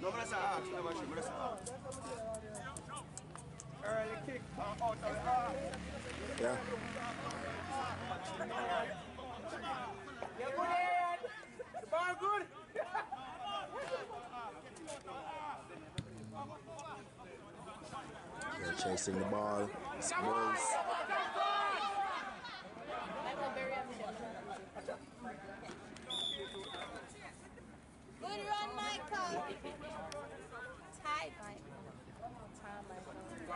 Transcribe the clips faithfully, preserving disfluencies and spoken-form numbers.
Early kick out of the half. Yeah. Yeah, good head. The ball good. They're chasing the ball. Bulls. Good run, Michael. Tight, Michael. Tight, Michael.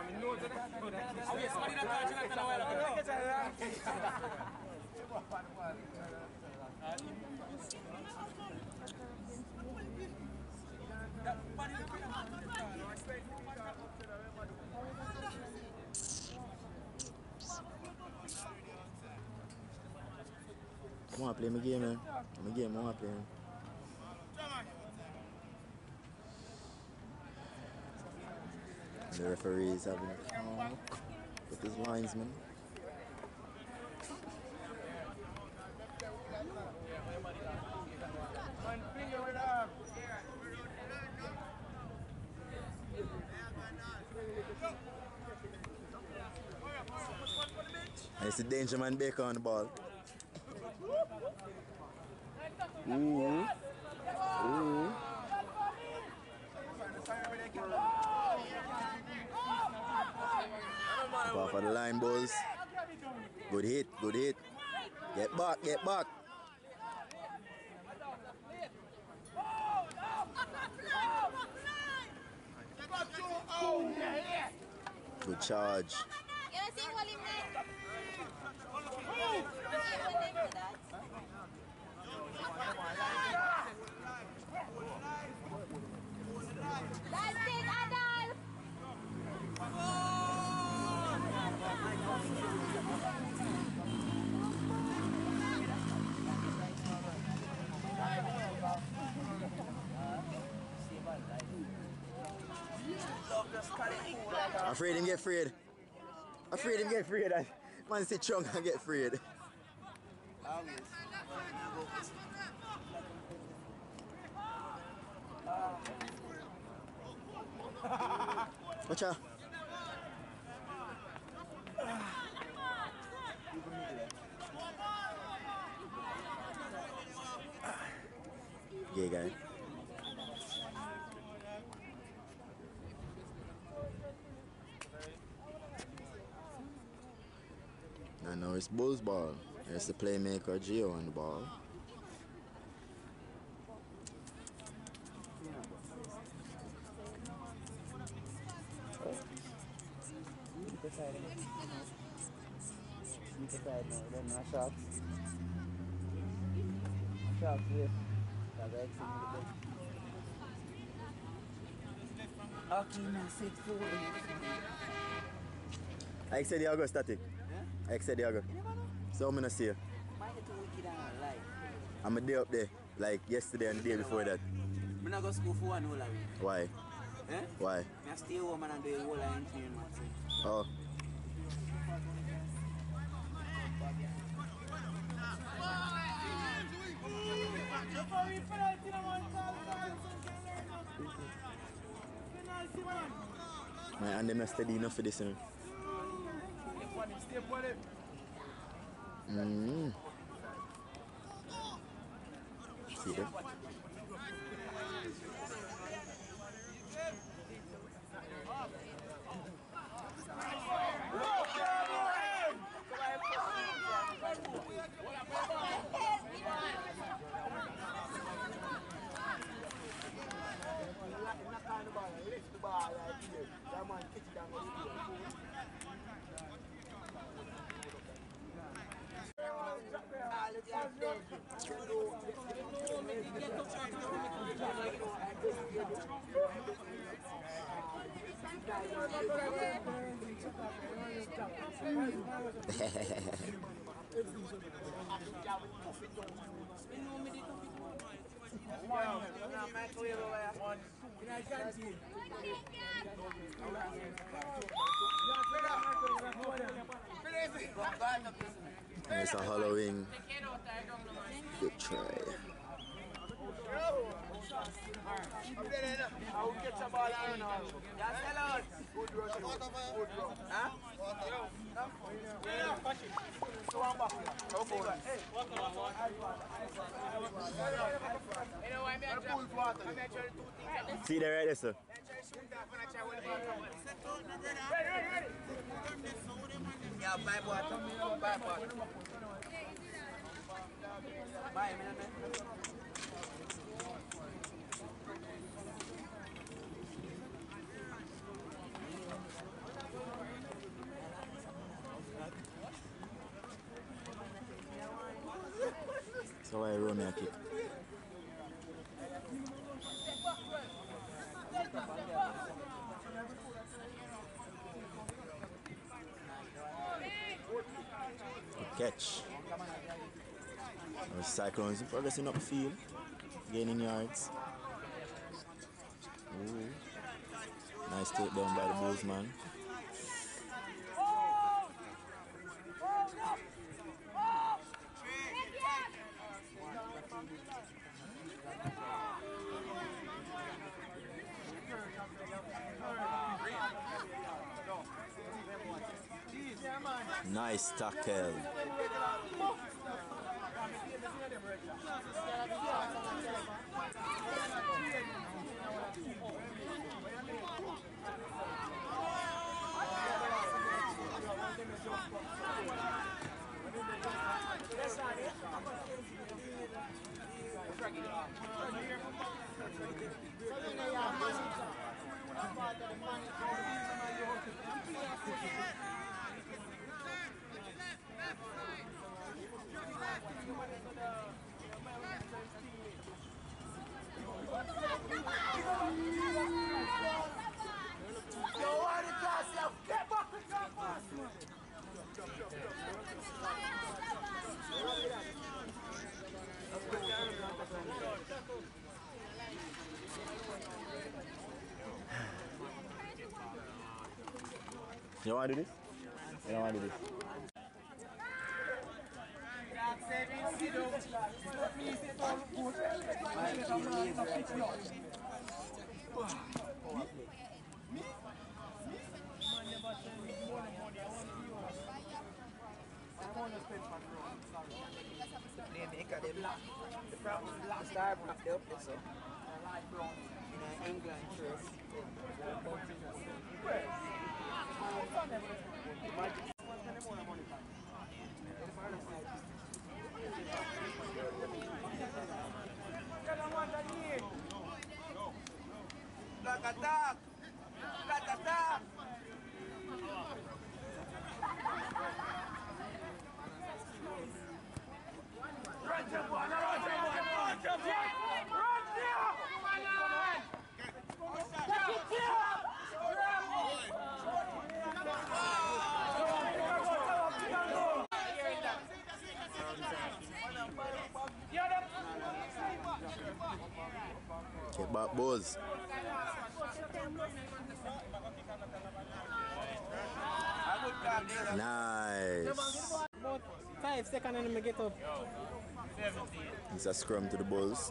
I want to play my game, man. My game, I want to play. The referee is having a talk with his linesman. And it's the Danger Man Baker on the ball. Ooh. Ooh. Off of the line, Bulls. Good hit, good hit. Get back, get back. Good charge. You see what he meant? That's it, Adolf! I'm afraid him get freed. I'm afraid him get freed. Man sit strong and get freed. Watch out. Yeah, guy. And now it's Bulls ball. There's the playmaker Gio on the ball. Side now, then no shots. Shots, yes. That's excellent. Okay, now sit forward. I said the August static. Yeah? I said the August. So I'm gonna see you. Mine is too wicked and alive. I'm a day up there, like yesterday and the day before that. I'm not going to school for one whole week. Why? Eh? Why? I stay home and do a whole engineering maths. Oh. Man, and them not steady enough for this, you know. Mm-hmm. See them? It's a Halloween. Good try. I will get a ball and run out. Yeah, sell out. Good rush. Good rush. Huh? So I'm back here. Okay. Hey. You know why I'm here? I'm here to do things. See there right there, sir. Ready, ready, ready. Yeah, buy water. Buy water. Buy a minute. So I run me a kick. Good catch. The Cyclones progressing up the field, gaining yards. Ooh. Nice takedown by the Bulls, man. Nice tackle. You want to do this? You don't want to do this? The problem is star up there, so in England, first. Black attack! Black attack! Run, jump on, run, jump on, run, jump on, run, here! Get back, Buzz. Nice. About five seconds and I get up. It's a scrum to the Bulls.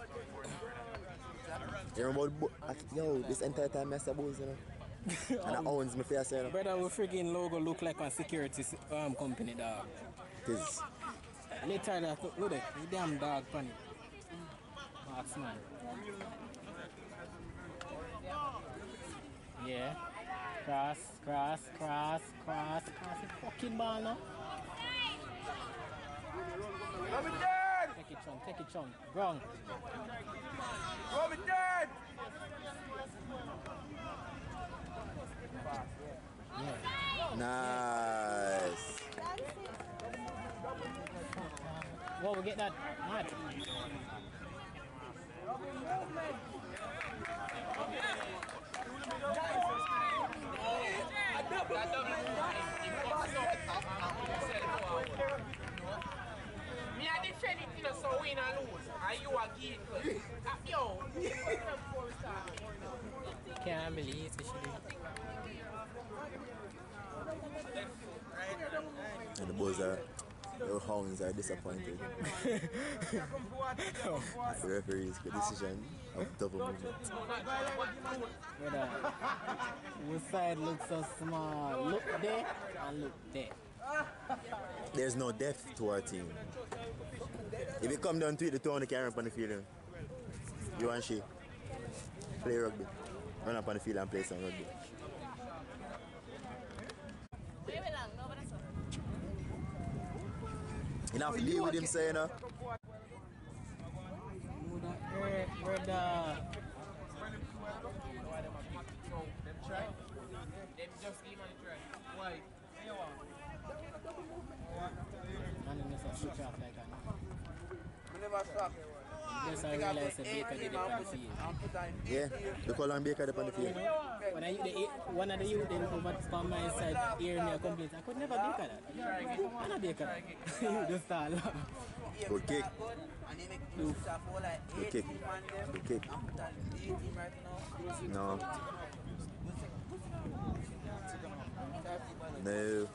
You remember the bu- I- Yo, this entire time I said Bulls, you know? And I owns my face, you know? Brother, we freaking logo look like a security um, company, dog. It is. Literally, look at the damn dog, funny. Marksman. Yeah. Cross, cross, cross, cross, cross the fucking ball now. Rub it dead! Take it, chum, take it, chum. Wrong. Rub it dead! Nice. Whoa, we get that. Mad. Me I defend it, you know, so win and lose. And you are gain. Yo! Can't believe it, she And the Bulls are Your hounds are disappointed. The referee's good decision of double movement. Brother, which side looks so small? Look there and look there. There's no depth to our team. If you come down to it, the Tony can run up on the field. You and she play rugby. Run up on the field and play some rugby. You have to deal with him saying, uh, Brother, brother. Them just give money try. Why? Man, you must switch off like that. We never stop. Yes, I realize the Baker did it on the field. yeah, the Colin Baker up on the field. When I, the, one of the youth then over from my side, hear me a complaint. I could never Baker that. I'm not Baker that. You just start laughing. Good kick. And he make you stop for like Good eight kick. team and them. Good kick. I'm put on the team right now. No. No.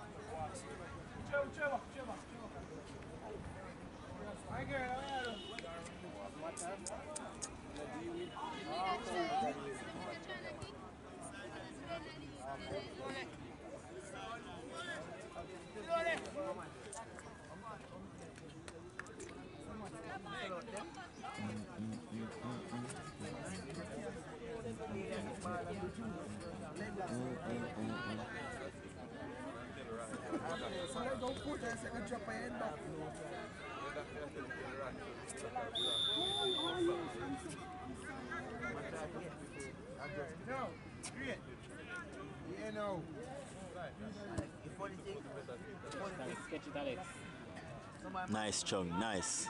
Sketch it, Alex. Nice, Chung. Nice.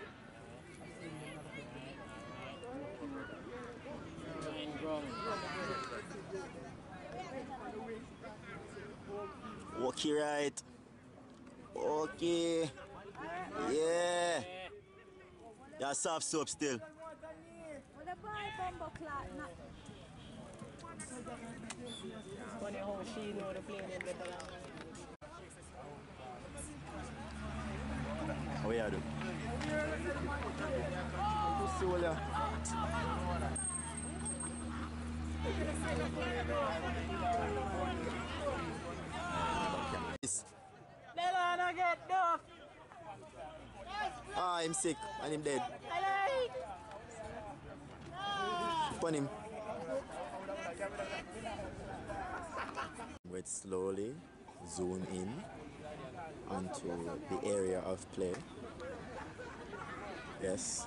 Nine ground. Okay, right. Okay. Yeah. Yeah, soft soap still. What the boy bumbo clock? Funny how she know the plane better than How are you doing? Delano get duck. Ah, I'm sick and I'm dead. Pun him. We'd slowly zoom in onto the area of play. Yes.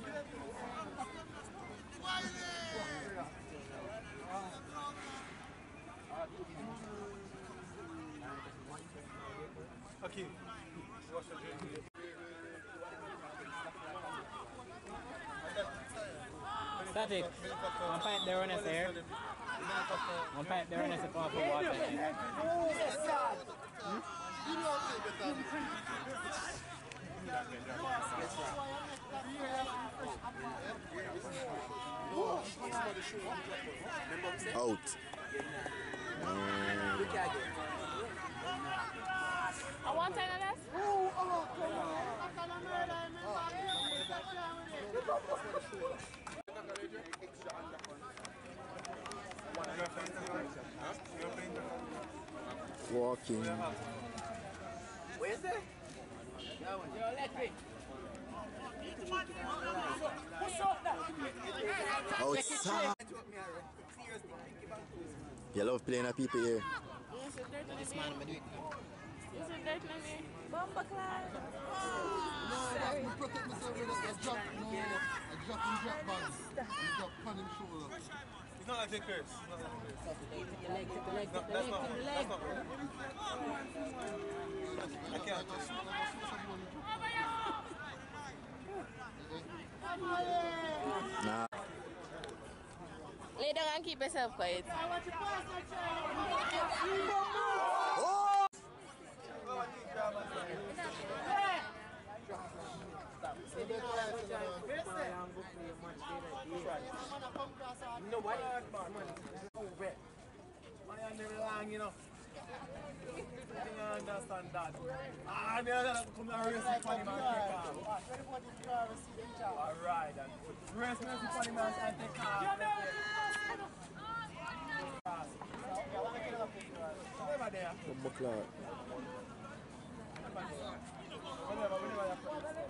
Okay. Static. One pipe there on us here. One pipe there on us for water. Out. I want ten of this? Walking. Where is it? Outside. You love playing at people here. This man, I'm doing Bumbo clock. I protect myself with a drop, no, a drop and drop body. And drop pan him shoulder. It's not like a curse. It's not like a curse. Take the leg, take the leg, take the That's leg, not, take the that's leg. not right. I can't just... Nah. Lay down and keep yourself quiet. Nobody. Why are they long, you know? I think I understand. and that. Ah, me gonna come and race the funny man take off. Alright, then. Race me the funny man and take off. Never there. Bumbo Clark. Whenever, whenever you're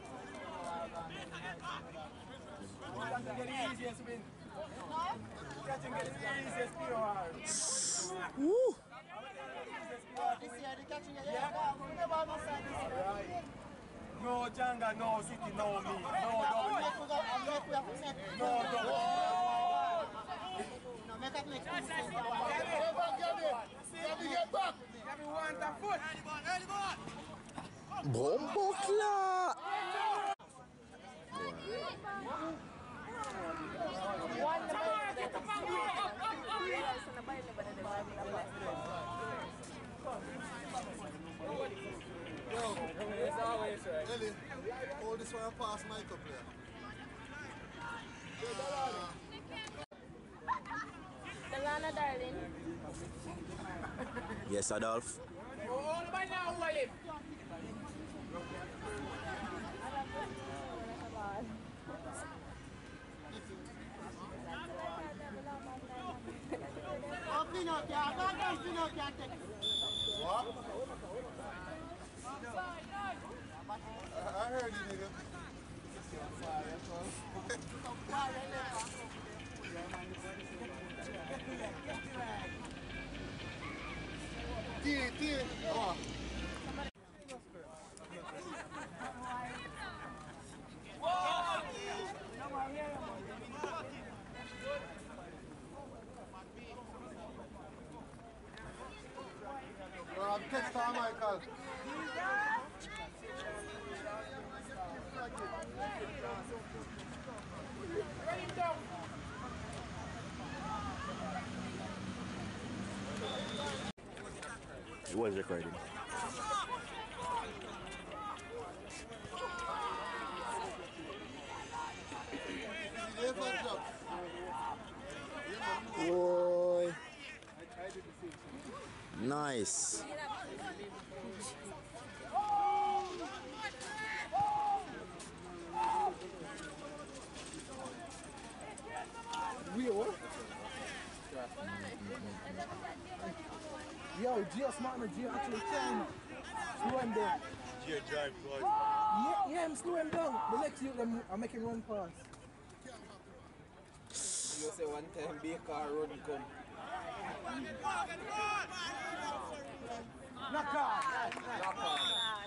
Catch and get the easiest win. Catch and get the easiest P O R. Woo! This year, the catching a yeah. Never on the side this year. Right. No Janga, no City, no me. No I'm double. left with a- I'm left with a set. No double. No, make it make sense. Get it, get back. Gabby want a foot. Bumbo Clark! It's always right. Ellie, hold this one and pass my cup here. Delana, darling. Yes, Adolf. Oh, the man now, Walid. Oh, Pinocchio, I'm not going to Pinocchio and take it. What? I heard you, nigga. T, T, oh. Well, I'm text time, Michael. Run him down. It was recording. Boy. Nice. Wait, what? Yo, Gio smart, Gio actually can slow him down. Gio drive towards. Yeah, yeah, I'm slow him down. The next youth, I'm, I'm making run pass. You say one time Baker run come. Knock off. Knock on.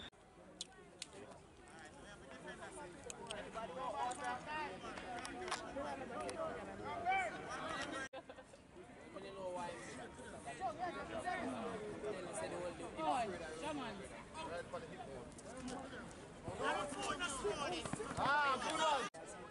Ah, good one.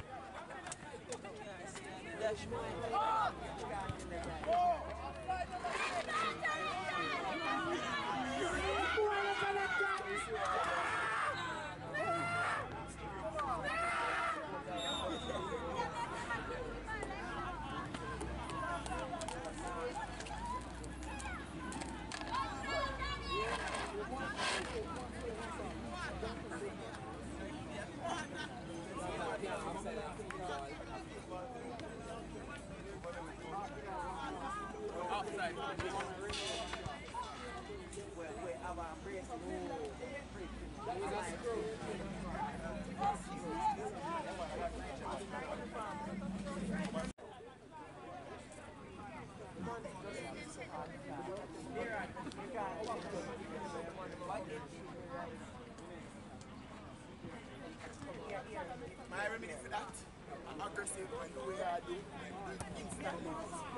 Outside. My remedy for that, I'm aggressive when the way I do, instantly.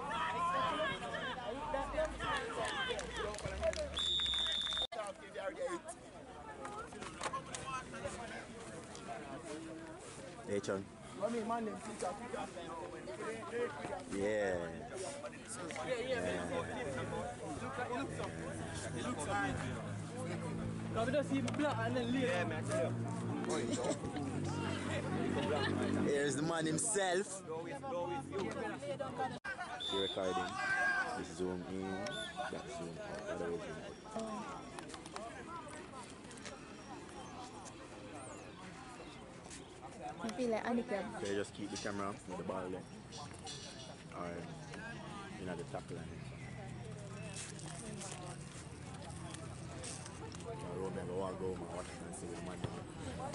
Hey, Chon. I mean, man, them teach us. Yeah. Now we just see black and then leave. Yeah, man. Here's the man himself. You're recording. This zoom in, that zoom out. Other way zoom out. feel like handicap. So you just keep the camera with the ball there. Or you know the tackle and it. So road me go walk go home and watch it and see what the man doing.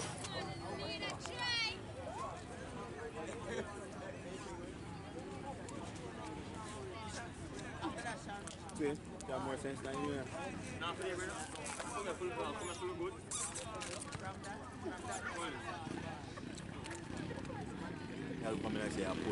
See, you have more sense than you. Now for the brother. Come here, full ball. Come here, full good. I'll come and say I'm poor.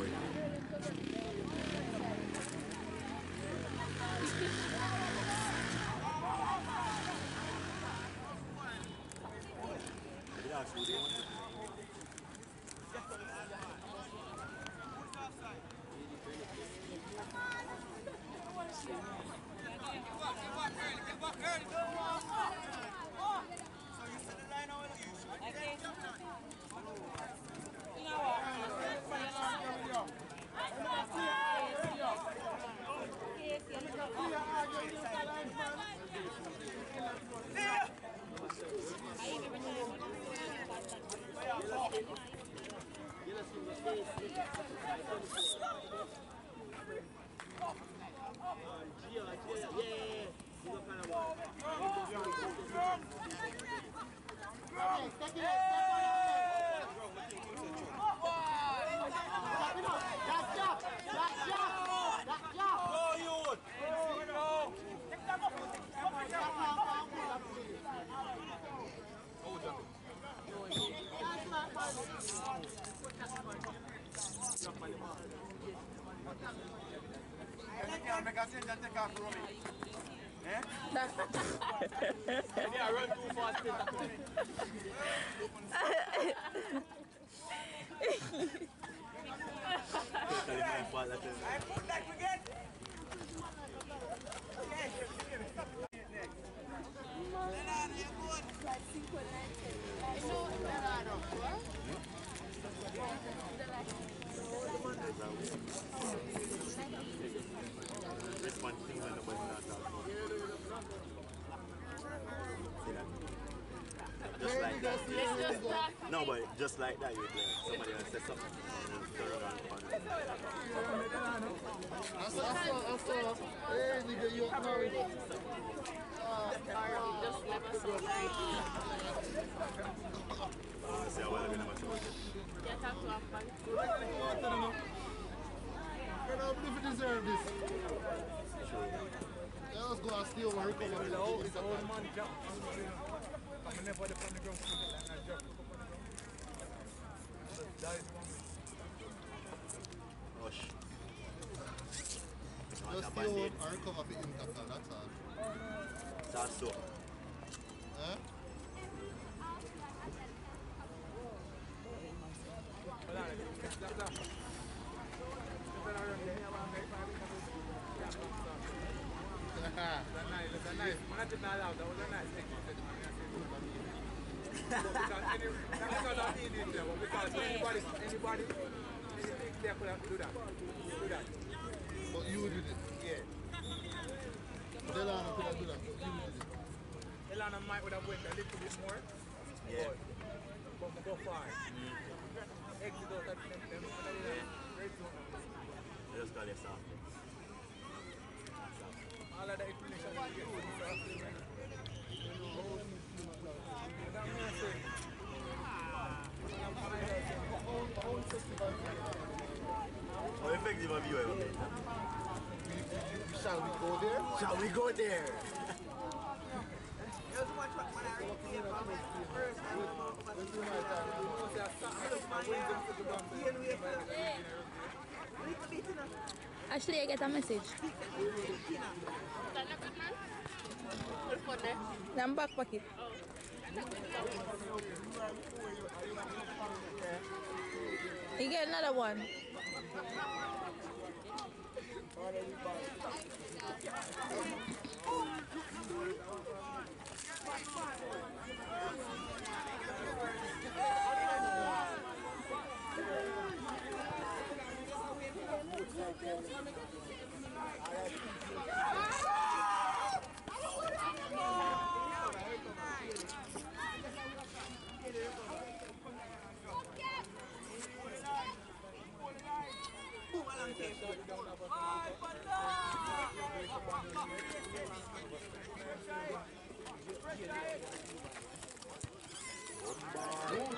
Yeah, run too fast. Just like that. No, but just like that, you play. Somebody else said something. And then turn around and find it. I saw, I saw, I saw. Hey, nigga, you up now? See how well I'm going to match it. I don't believe you deserve this. Yeah, let's go and steal one. Recover it. It's old man jump. I'm never on the ground and I jump. Rush. Just steal one and recover it in tackle, that's all. That's so. Huh? Anybody, anybody, anything there could have to do that. Do that. But you did it. Yeah. Delano could have done that, but you did it. Elana might would have went a little bit more. Yeah. But but go far. Exit out at them, them, them, red zone. I just call it soft. All of the explanation we get from the How effective have you ever been? Shall we go there? Shall we go there? Ashley, I get a message. Nam back pocket. You get another one.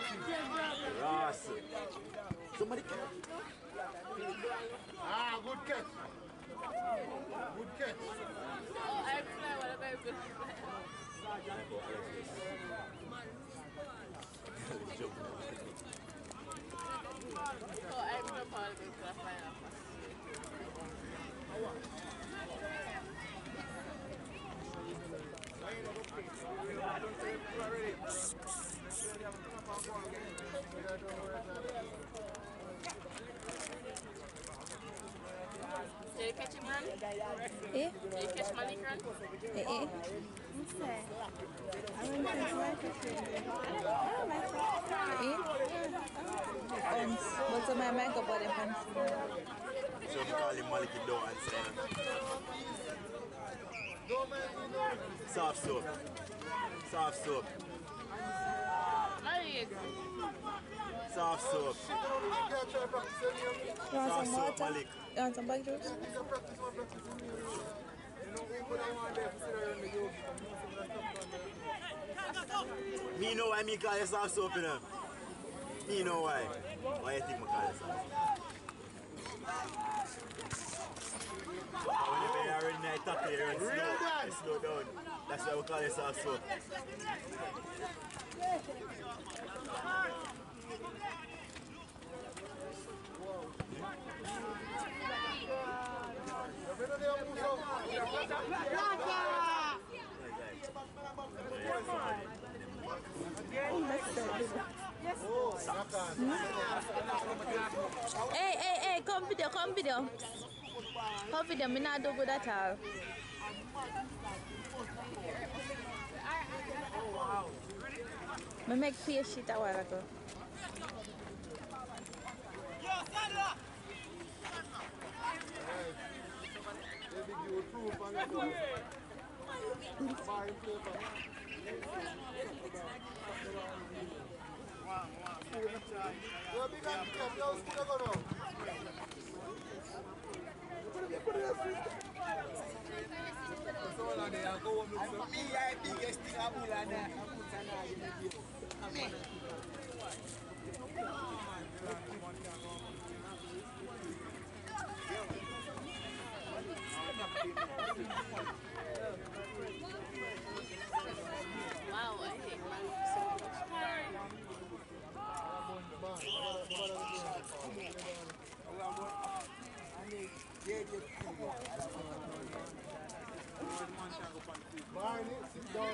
Ross. Somebody catch. Ah, good catch. Good catch. Oh, I fly what a very good Oh, I don't know how to fly. Did you catch him, man? Eh? Did you catch Malik, run? Eh, eh. Um, what's on my makeup body pants? So we call him Malik Doe and say soft soap. Soft soap. Malik. Soft soap. You want Soft some soap, water? Malik. You want some bug juice? Me know why me call you soft soap, you know. Me know why. Why you think me call you soft soap? When you are in night tackle, you run slow. You slow down. That's why we call you soft soap. Hey, hey, hey, come video, come video. Come video, me not do good at all. Me make face shit a while ago. Wow, I hate Malik so Barney, sit down.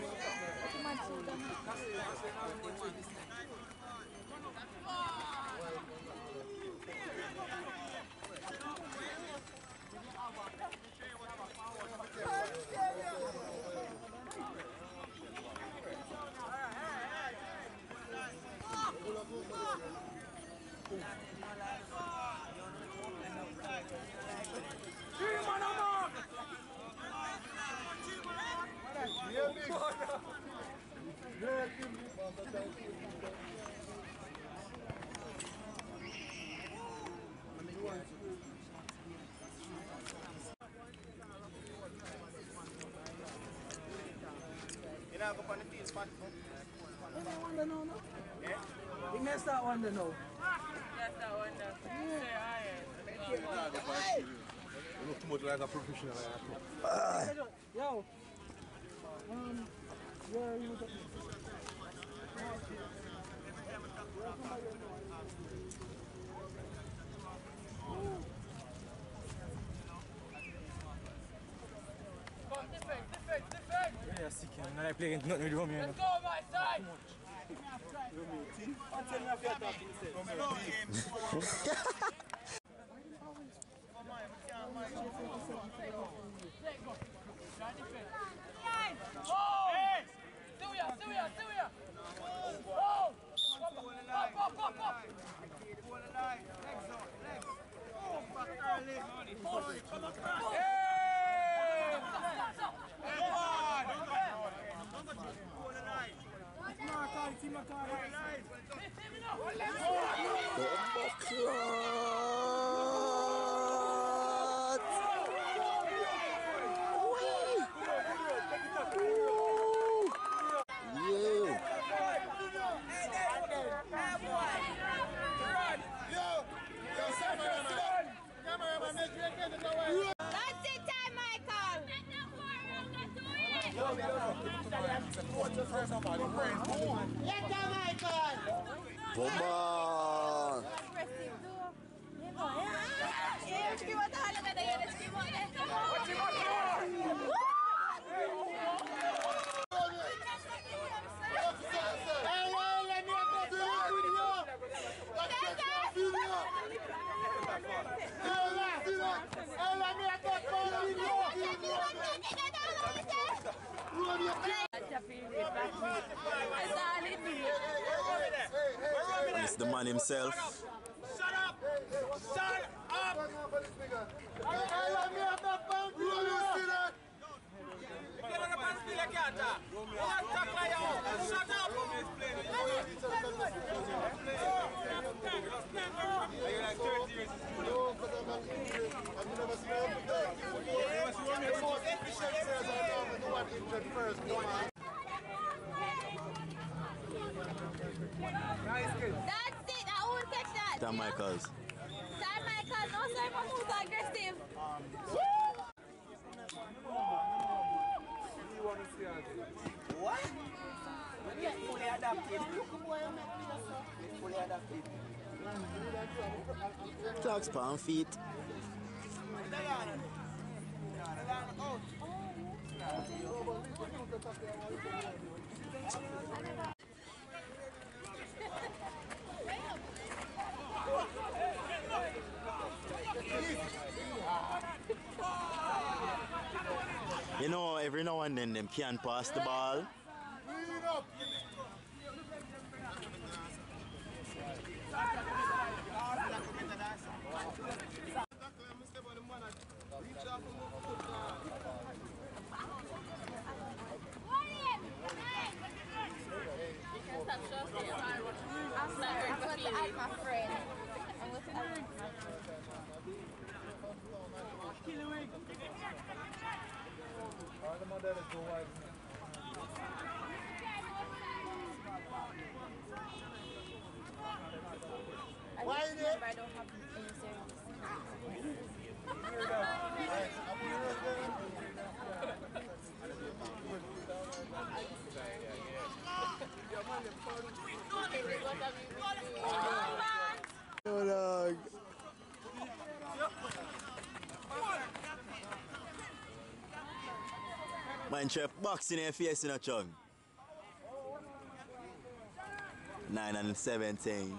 You know, go on the field spot. I wonder now, no? Yeah? You may start wonder now. That's that one that say I You look too much like a professional. Yo. Um, where are you? Defend, defend, defend! Yeah, sick, man. Now I play against nothing with home here. Let's go, my side! Oh! Hey! Still here, still here, still here! Oh! Pop, pop, pop, pop! Yeah. Bomba! It's the man himself. Shut up! Shut up! Shut up! That's it, I won't catch that. Tom Michaels. Sam Michael, no sir, but who's aggressive? What? We get fully adapted. Fully adapted. Clocks, palm feet. You know, every now and then them can pass the ball. My friend. Why is it? I don't have any service. Oh, dog. Man, chef boxing in face in a chung. Nine and seventeen.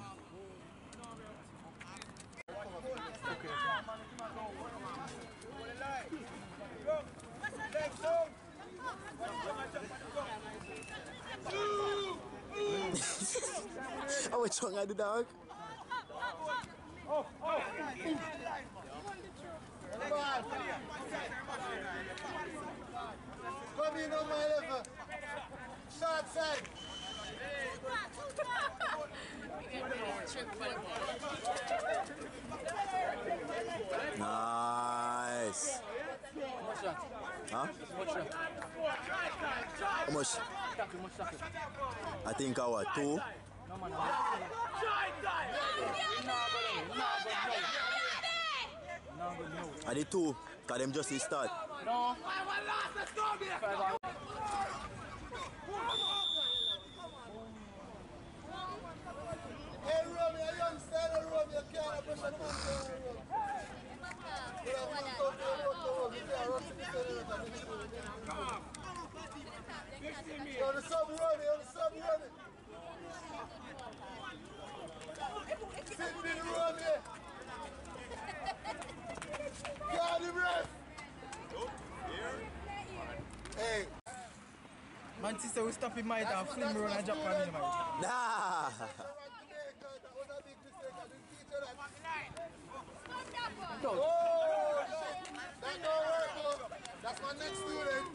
Oh, which one I do, dog? Come in on my level. Short side. Nice. Huh? How much? I think I what, two? I did two, because them just start. No. Hey, Romy, a youngster, Romy, you can't push a on the sub Romy, on the sub Romy. Sit in Romy. God, the ref. Hey. Man, sister, we stop him might and film run and jump on him. Nah. Oh, that don't work. That's my next student.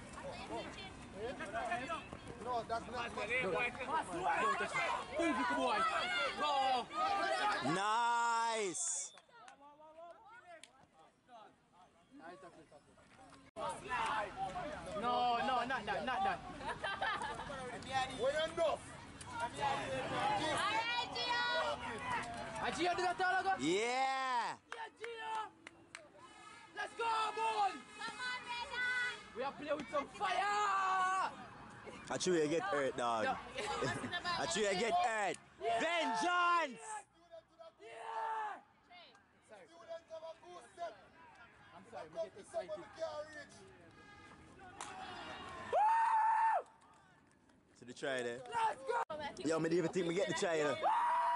No, that's not my student. Nice. No, no, not that, not that. When enough. Alright, Gio! Ah, Gio, do that all ago? Yeah. Yeah, Gio! Let's go, boy! Come on, Renan! We are playing with some fire! I true you get hurt, dog. I true you get hurt. Vengeance! Students have a goose step. I'm sorry, we Come get to excited. somebody can't reach. So the try there. Let's go! Yo, me didn't even think we get the try there.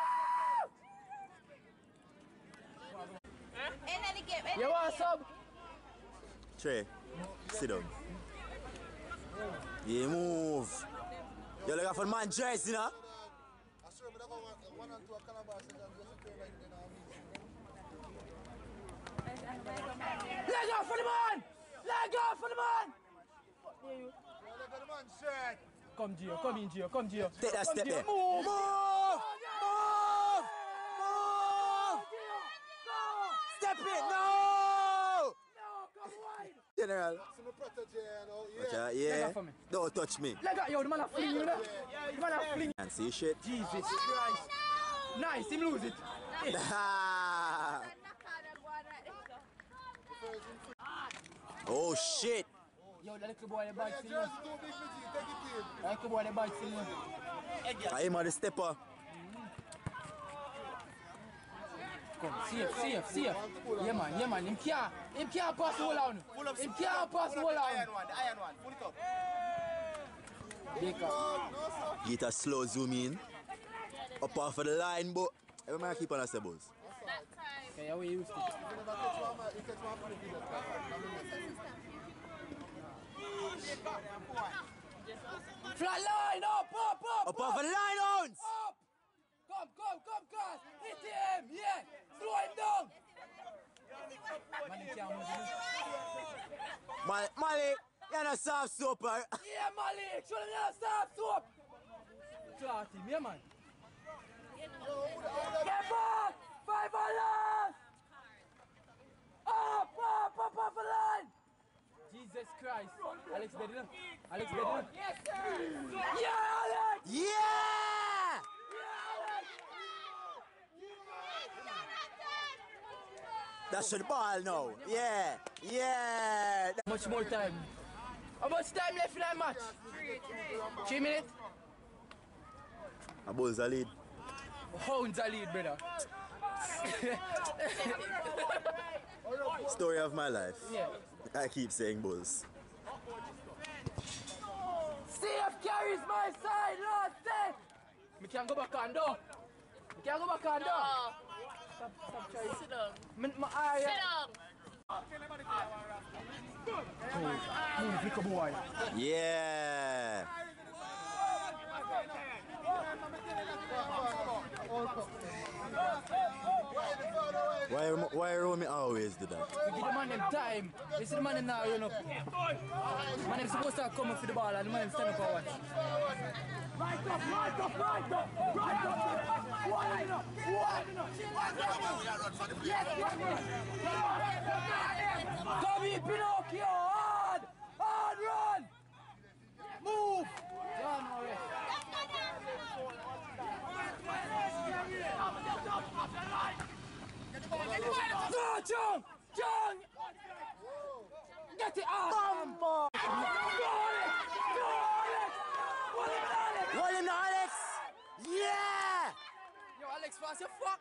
You want some? Trey, sit down. Yeah, move. You look for the man dress, you know? I swear, but I got one, one and two of Calabar said I'm just playing like you know. Let go for the man! Let go for the man! Look at the man shirt. Come, Gio, come in, Gio, come, Gio. Take that Come, step Gio, there. Move! Move! Move! Move! Step it! No! No, come wide! General. So my protege, you know. Watch Yeah. out, yeah. Leg up for me. Don't touch me. Leg up, yo, the man a fling you, know? The man a fling. And see shit. Jesus Christ. Nice, him lose it. Oh shit. Yo, the little boy, the bite Yeah, still. jersey too big for you. Take it in. The little boy, the bite still. I am on the stepper. Come, safe, safe, safe. Yeah, man, yeah, man. Him can't, him can't pass the whole on. Him can't pass the whole on. one, the iron one. Pull it up. Baker. Get a slow zoom in. Up off of the line, but every man keep on a buzz. Okay, how we used to. You never catch one, man. You catch one for the video. Flat line, up, up, up! Up off of the line, Ounce! Up! Come, come, come, cross! Hit him, yeah! Slow him down! Man, him can't move. Mal Malik, you're not soft super. Yeah, Malik! Show them your stop, soap! Clot him, yeah, man. Get back! Five on last! Up, up, up, off the line! Jesus Christ. Alex, dead enough. Alex, dead enough. Yes, sir! Yeah, Alex! Yeah! That's the ball now. Yeah, yeah. How much more time? How much time left in that match? Three minutes? A Bulls a lead. Hounds a lead, brother. Story of my life. Yeah. I keep saying Bulls. C F carries my side, Lord, stay! Me can't go back on door. Me can't go back on door. No. Stop, stop trying. Sit down. Me, my eye. Sit down. Move, little boy. Yeah. Why, why Romy always do that? We give the man them time. You see the man them now run up. Man them supposed to come up for the ball and the man them stand up and watch. Right up, right up, right up! Right up! One enough! One enough! Yes, one enough! Come here, Pinocchio! Hard! Hard run! Move! John Morris. Go, John! John! Get it out! Bumbo! Go, Alex! Go, Alex! What is Alex? William Alex! Yeah! Yo, Alex, fast your fuck.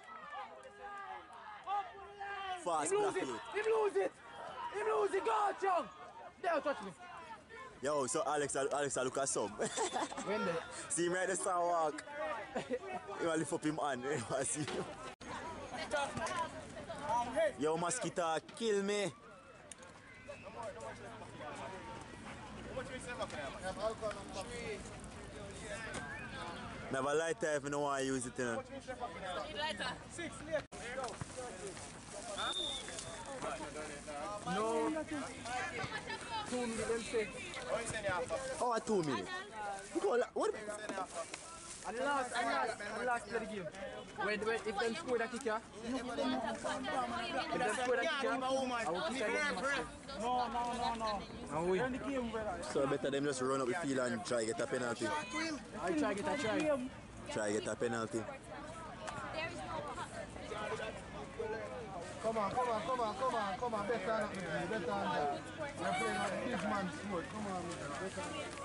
Fast Him lose black it! youth. Him lose it! Him lose it! Go, John! Don't touch me. Yo, so Alex, Alex, I look at some. When the See him right there, start walk. You want to lift up him hand. You want to see him. Yo, mosquito, kill me. Never lighter if you don't want to use it. You know. Need lighter. no two minutes them say. Oh, two minutes. Because, what? And the last, and last, and last play the game. When, when, if them score that kicker, if them score that kicker, I will kick them match. No, no, no, no. And we. So better them just run up the field and try get a penalty. I try get a try. Try get a penalty. Come on, come on, come on, come on, come on. Better than that, better than that. You're playing like a big man sport. Come on, man. Better.